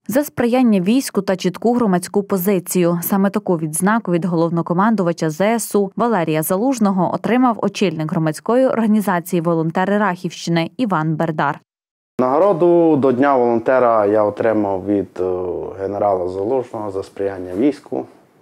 За сприяння війську та чітку громадську позицію. Саме таку відзнаку від головнокомандувача ЗСУ Валерія Залужного отримав очільник громадської організації «Волонтери Рахівщини» Іван Бердар. Нагороду до Дня волонтера я отримав від генерала Залужного за сприяння війську.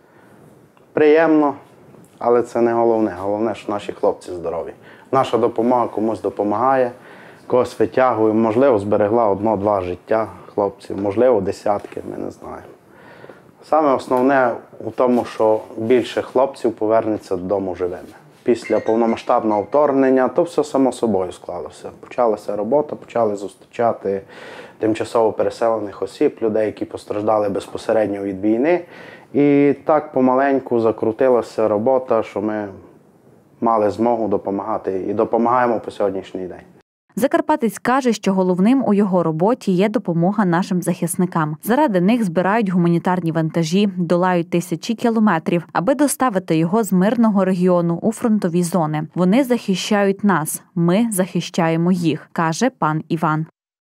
Приємно, але це не головне. Головне, що наші хлопці здорові. Наша допомога комусь допомагає, когось витягує. Можливо, зберегла 1-2 життя хлопців, можливо, десятки, ми не знаємо. Саме основне у тому, що більше хлопців повернеться додому живими. Після повномасштабного вторгнення то все само собою склалося. Почалася робота, почали зустрічати тимчасово переселених осіб, людей, які постраждали безпосередньо від війни. І так помаленьку закрутилася робота, що ми мали змогу допомагати і допомагаємо по сьогоднішній день. Закарпатець каже, що головним у його роботі є допомога нашим захисникам. Заради них збирають гуманітарні вантажі, долають тисячі кілометрів, аби доставити його з мирного регіону у фронтові зони. Вони захищають нас, ми захищаємо їх, каже пан Іван.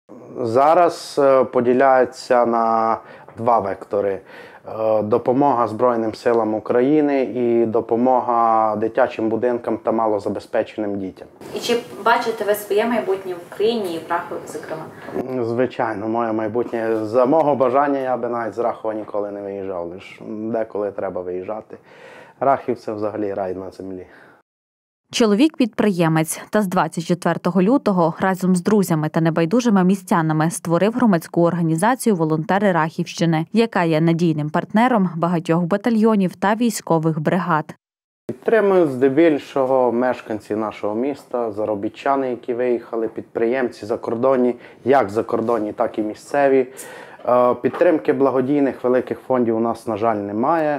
Зараз поділяється на 2 вектори. Допомога Збройним силам України і допомога дитячим будинкам та малозабезпеченим дітям. І чи бачите ви своє майбутнє в Україні і в Рахові, зокрема? Звичайно, моє майбутнє. За мого бажання я би навіть з Рахова ніколи не виїжджав, лише деколи треба виїжджати. Рахів – це взагалі рай на землі. Чоловік-підприємець та з 24 лютого разом з друзями та небайдужими містянами створив громадську організацію «Волонтери Рахівщини», яка є надійним партнером багатьох батальйонів та військових бригад. Підтримують здебільшого мешканці нашого міста, заробітчани, які виїхали, підприємці закордонні, як закордонні, так і місцеві. Підтримки благодійних великих фондів у нас, на жаль, немає.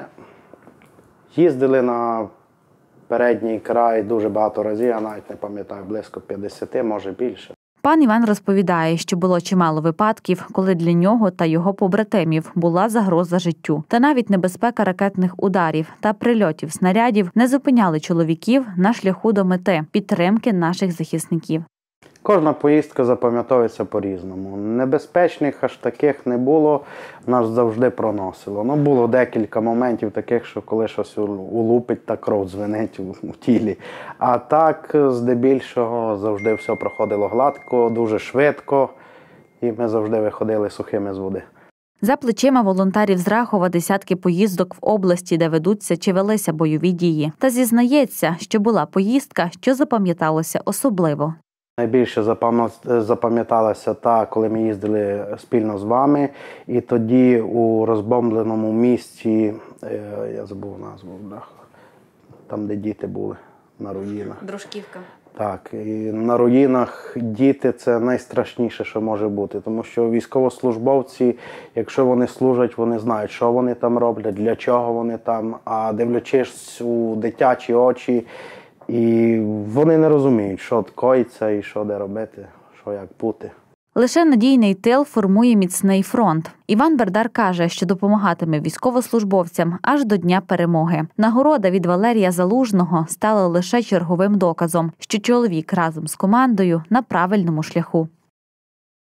Їздили на передній край дуже багато разів, я навіть не пам'ятаю, близько 50, може більше. Пан Іван розповідає, що було чимало випадків, коли для нього та його побратимів була загроза життю. Та навіть небезпека ракетних ударів та прильотів снарядів не зупиняли чоловіків на шляху до мети – підтримки наших захисників. Кожна поїздка запам'ятовується по-різному. Небезпечних аж таких не було, нас завжди проносило. Було декілька моментів таких, що коли щось улупить, та кров дзвенить у тілі. А так, здебільшого, завжди все проходило гладко, дуже швидко, і ми завжди виходили сухими з води. За плечима волонтерів з Рахова десятки поїздок в області, де ведуться чи велися бойові дії. Та зізнається, що була поїздка, що запам'яталося особливо. Найбільше запам'яталася та, коли ми їздили спільно з вами, і тоді у розбомбленому місті, я забув назву, там, де діти були, на руїнах. Дружківка. Так, і на руїнах діти – це найстрашніше, що може бути, тому що військовослужбовці, якщо вони служать, вони знають, що вони там роблять, для чого вони там, а дивлячись у дитячі очі, і вони не розуміють, що коїться і що де робити, що як бути. Лише надійний тил формує міцний фронт. Іван Бердар каже, що допомагатиме військовослужбовцям аж до Дня перемоги. Нагорода від Валерія Залужного стала лише черговим доказом, що чоловік разом з командою на правильному шляху.